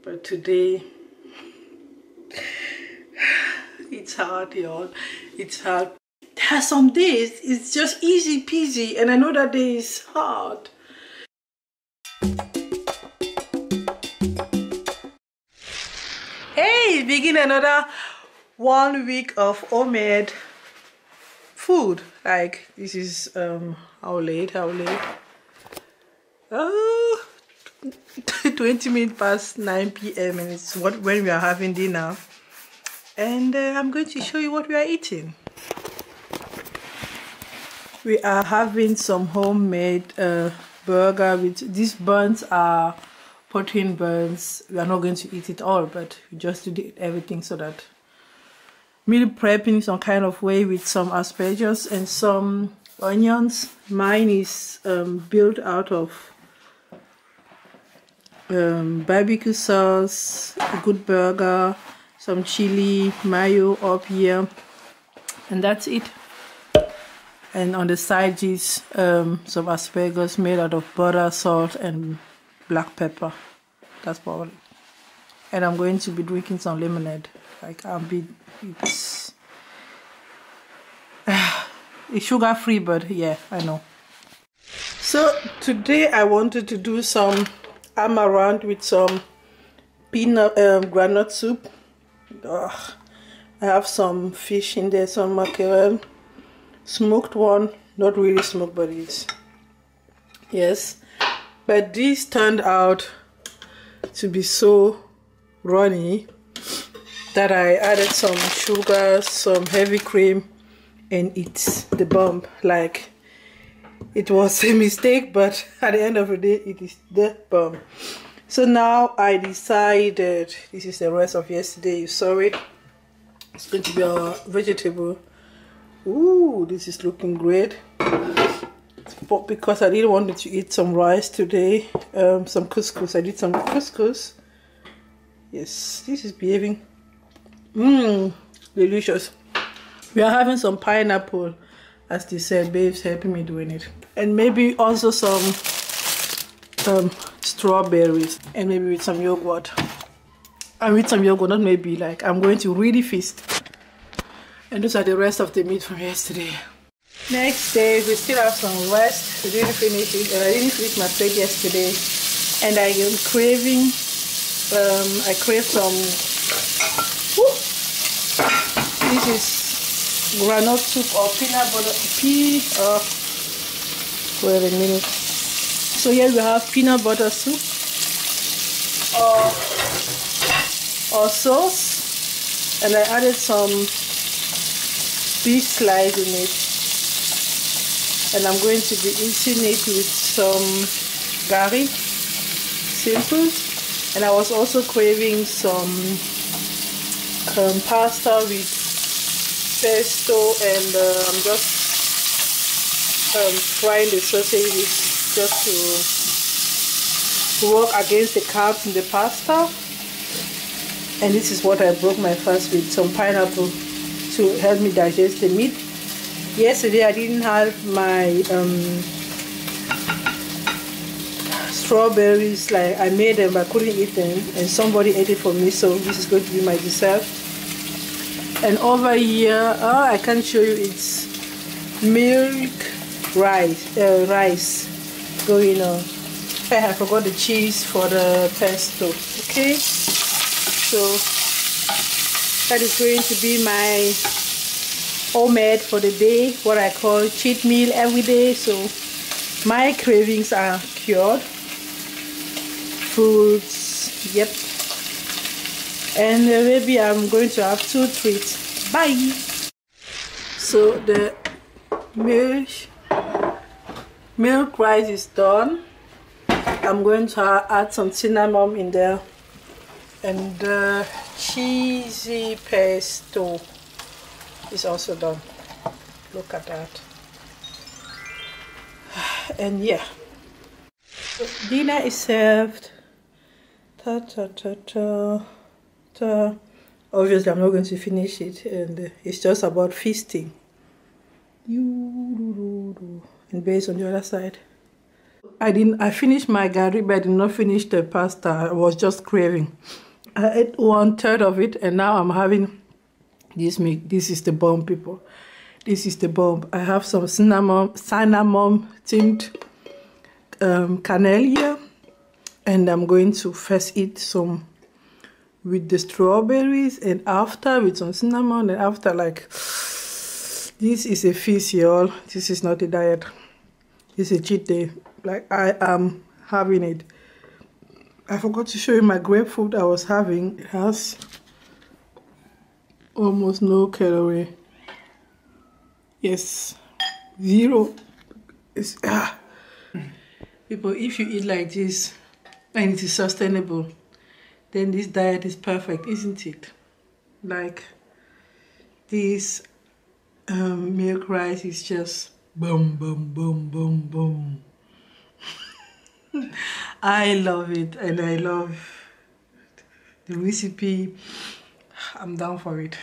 But today it's hard, y'all. It's hard. There are some days it's just easy peasy, and I know that day is hard. Hey, begin another 1 week of Omad food. Like, this is how late? Oh, 20 minutes past 9 p.m. and it's when we are having dinner. And I'm going to show you what we are eating. We are having some homemade burger with these buns are protein buns. We are not going to eat it all, but we just did everything so that meal prepping some kind of way with some asparagus and some onions. Mine is built out of barbecue sauce, a good burger, some chili, mayo up here, and that's it. And on the side is some asparagus made out of butter, salt, and black pepper. That's probably. And I'm going to be drinking some lemonade. Like it's sugar free, but yeah, I know. So today I wanted to do some amaranth with some peanut granite soup. I have some fish in there, some mackerel, smoked one, not really smoked, but it's yes. But this turned out to be so runny that I added some sugar, some heavy cream, and it's the bomb. Like, it was a mistake, but at the end of the day, it is the bomb. So now I decided, this is the rest of yesterday, you saw it. It's going to be our vegetable. Ooh, this is looking great. But because I didn't want to eat some rice today, some couscous. I did some couscous. Yes, this is behaving. Delicious. We are having some pineapple, as they said. Babe's helping me doing it, and maybe also some strawberries, and maybe with some yogurt. And with some yogurt, not maybe. Like, I'm going to really feast. And those are the rest of the meat from yesterday. Next day, we still have some rest. We didn't finish it. I didn't finish my plate yesterday, and I am craving. I crave some. Woo, this is granite soup or peanut butter. Wait a minute. So here we have peanut butter soup or sauce, and I added some beef slice in it. And I'm going to be eating it with some garlic, simple. And I was also craving some pasta with pesto, and I'm just frying the sausages just to work against the carbs in the pasta. And this is what I broke my fast with, some pineapple to help me digest the meat. Yesterday I didn't have my strawberries. Like, I made them but I couldn't eat them, and somebody ate it for me, so this is going to be my dessert. And over here, I can't show you, it's milk rice going on. I forgot the cheese for the pesto. Okay, so that is going to be my Omad for the day, what I call cheat meal every day. So my cravings are cured. Fruits, yep. And maybe I'm going to have 2 treats. Bye. So the milk rice is done. I'm going to add some cinnamon in there, and the cheesy pesto is also done. Look at that. And yeah, so dinner is served. Ta ta ta ta ta. Obviously I'm not going to finish it, and it's just about feasting. And based on the other side, I finished my gari, but I did not finish the pasta. I was just craving. I ate 1/3 of it, and now I'm having this meat. This is the bomb, people. This is the bomb. I have some cinnamon tint cannelle here, and I'm going to first eat some with the strawberries, and after with some cinnamon, and after, like, this is a feast, y'all. This is not a diet. It's a cheat day. Like, I am having it. I forgot to show you my grapefruit I was having. It has almost no calorie. Yes, 0. It's, People, if you eat like this and it is sustainable, then this diet is perfect, isn't it? Like, this milk rice is just boom, boom, boom, boom, boom. I love it, and I love the recipe. I'm down for it.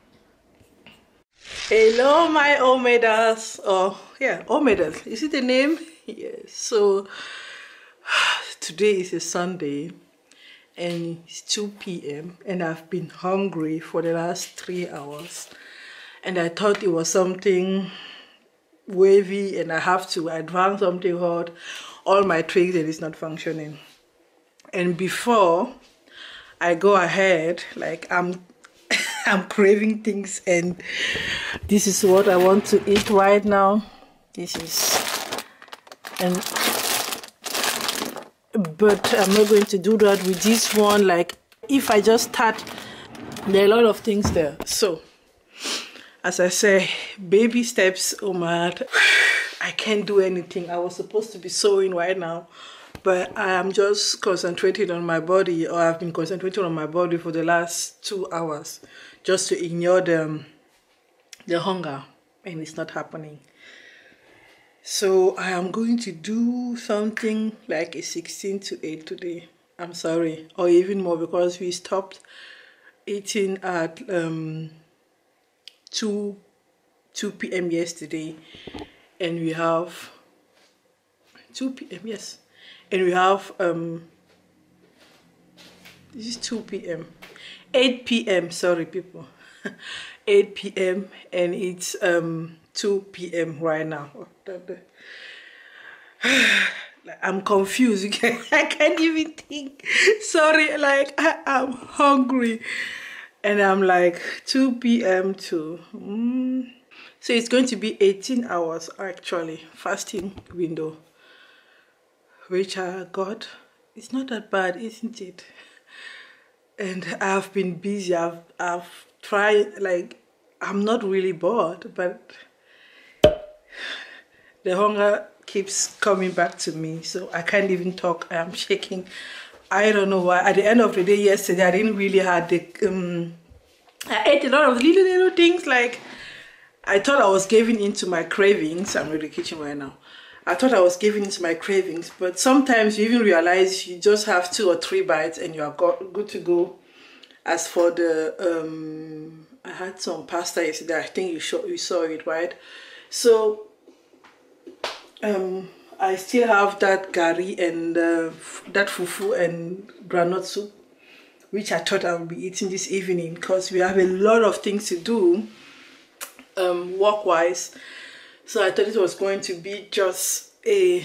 Hello, my Omadas. Oh, yeah, Omadas. Is it the name? Yes. So, today is a Sunday, and it's 2 p.m. and I've been hungry for the last 3 hours. And I thought it was something wavy, and I drank something hot. All my tricks, and it's not functioning. And before I go ahead, like, I'm craving things, and this is what I want to eat right now. But I'm not going to do that with this one. Like, if I just start, there are a lot of things there. So, as I say, baby steps, Omad. I can't do anything. I was supposed to be sewing right now, but I am just concentrating on my body, or I've been concentrating on my body for the last 2 hours, just to ignore the hunger, and it's not happening. So I am going to do something like a 16 to 8 today. I'm sorry, or even more, because we stopped eating at 2 p.m. yesterday, and we have 2 p.m. yes, and we have this is 2 p.m. 8 p.m. sorry, people. 8 p.m. and it's 2 p.m. right now. I'm confused. I can't even think. Sorry, like, I'm hungry, and I'm like 2 p.m. to so it's going to be 18 hours actually fasting window, which I got. It's not that bad, isn't it? And I've been busy. I've tried, like, I'm not really bored, but the hunger keeps coming back to me, so I can't even talk. I'm shaking. I don't know why. At the end of the day yesterday, I didn't really have the I ate a lot of little things. Like, I thought I was giving into my cravings. I'm in the kitchen right now. I thought I was giving into my cravings, but sometimes you even realize you just have 2 or 3 bites and you are good to go. As for the I had some pasta yesterday. I think you saw it, right? So I still have that gari and that fufu and granite soup, which I thought I would be eating this evening, because we have a lot of things to do work-wise. So I thought it was going to be just a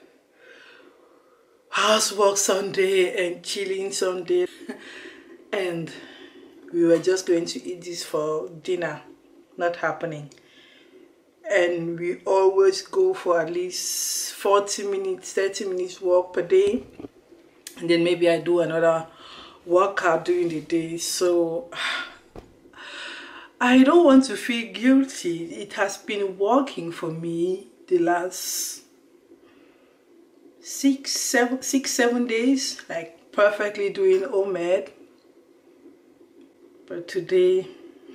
housework Sunday and chilling Sunday. And we were just going to eat this for dinner. Not happening. And we always go for at least 40 minutes, 30 minutes walk per day. And then maybe I do another workout during the day. So I don't want to feel guilty. It has been working for me the last 6-7 days, like perfectly doing Omad. But today,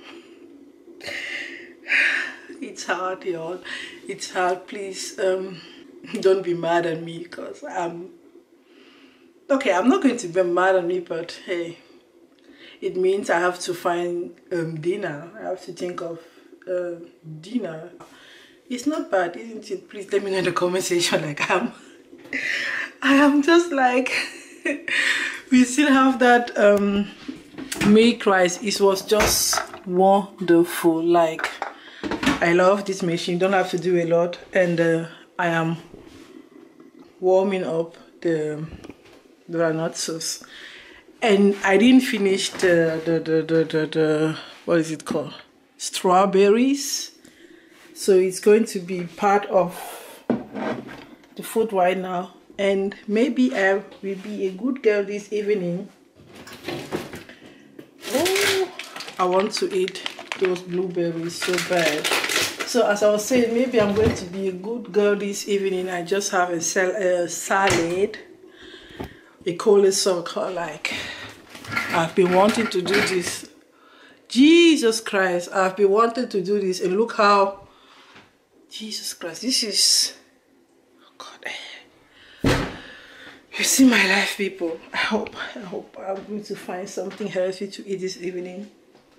it's hard, y'all. It's hard. Please don't be mad at me, because I'm not going to be mad at me, but hey, it means I have to find dinner. I have to think of dinner. It's not bad, isn't it? Please let me know in the comment section. Like, I am just like, we still have that milk rice. It was just wonderful. Like, I love this machine. Don't have to do a lot. And I am warming up the granite sauce. And I didn't finish the what is it called? Strawberries. So it's going to be part of the food right now. And maybe I will be a good girl this evening. Oh, I want to eat those blueberries so bad. So as I was saying, maybe I'm going to be a good girl this evening. I just have a salad, a coleslaw. Like, I've been wanting to do this. Jesus Christ, I've been wanting to do this, and look how, Jesus Christ, this is, oh God. You see my life, people. I hope I'm going to find something healthy to eat this evening.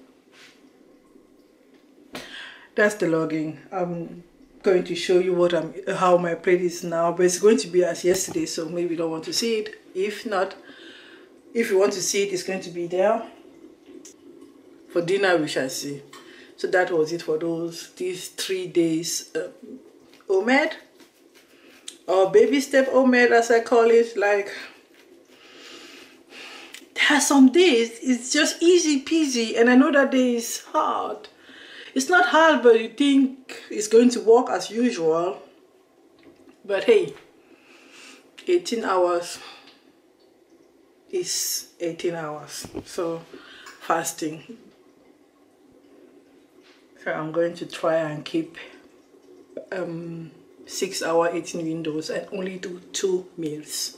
That's the logging. I'm going to show you how my plate is now, but it's going to be as yesterday, so maybe you don't want to see it. If not, if you want to see it, it's going to be there. For dinner, we shall see. So that was it for these 3 days. Omad, or baby step Omad, as I call it. Like, there are some days it's just easy peasy, and I know that day is hard. It's not hard, but you think it's going to work as usual. But hey, 18 hours is 18 hours. So fasting. So I'm going to try and keep 6 hour eating windows and only do 2 meals.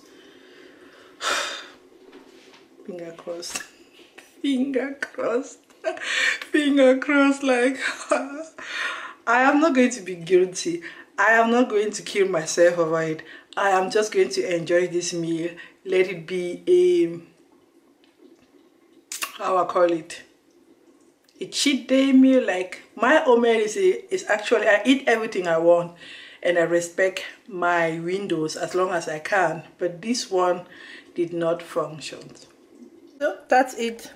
Finger crossed. Finger crossed. Finger crossed. Like, I am not going to be guilty. I am not going to kill myself over it. I am just going to enjoy this meal. Let it be a, how I call it, a cheat day meal. Like, my Omad is actually, I eat everything I want and I respect my windows as long as I can, but this one did not function. So that's it.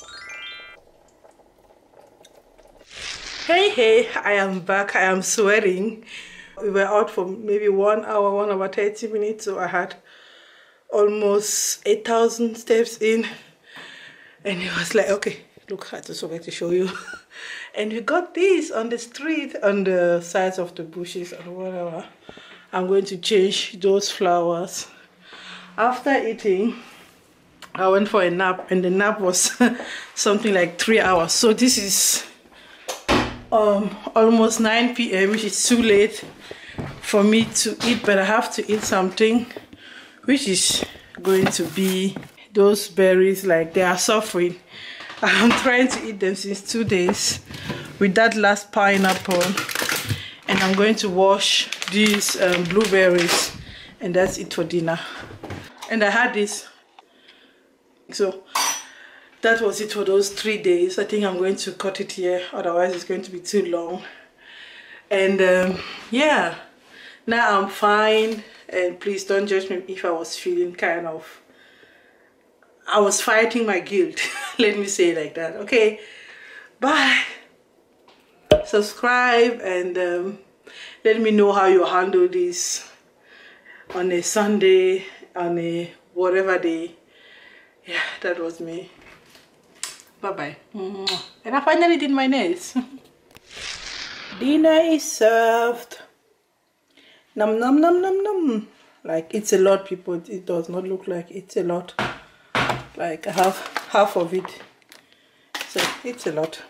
Hey, I am back. I am sweating. We were out for maybe 1 hour, 1 hour 30 minutes, so I had almost 8,000 steps in, and it was like, okay, look, I just forgot to show you. And we got this on the street, on the sides of the bushes or whatever. I'm going to change those flowers. After eating, I went for a nap, and the nap was something like 3 hours. So this is almost 9 p.m, which is too late for me to eat, but I have to eat something, which is going to be those berries. Like, they are suffering. I'm trying to eat them since 2 days with that last pineapple, and I'm going to wash these blueberries, and that's it for dinner. And I had this, so that was it for those 3 days. I think I'm going to cut it here, otherwise it's going to be too long. And yeah, now I'm fine, and please don't judge me if I was feeling kind of, I was fighting my guilt. Let me say it like that. Okay, bye. Subscribe and let me know how you handle this on a Sunday, on a whatever day. Yeah, that was me. Bye bye. And I finally did my nails. Dinner is served. Nom nom nom nom nom. Like, it's a lot, people. It does not look like it's a lot. Like, I have half of it, so it's a lot.